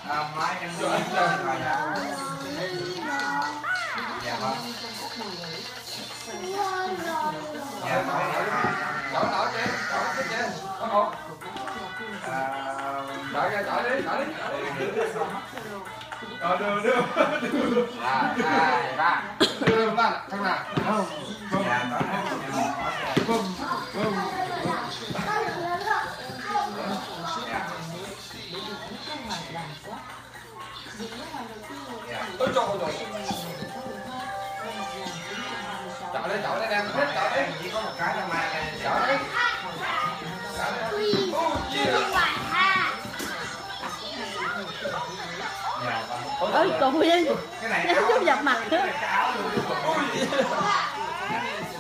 Mai em đưa em rồi dạ. Dạ vâng. Dạ đổi đi, đổi cái trên. Có không? Đổi đi. Rồi đưa. À, 2, 3. Đưa lên thằng nào. Dạ đó. Tôi cho rồi. Chọn đi đem hết chọn đi. Chỉ có một cái cho mai này chọn đi. Ôi tụi đi. Cái này chút dập mặt nữa.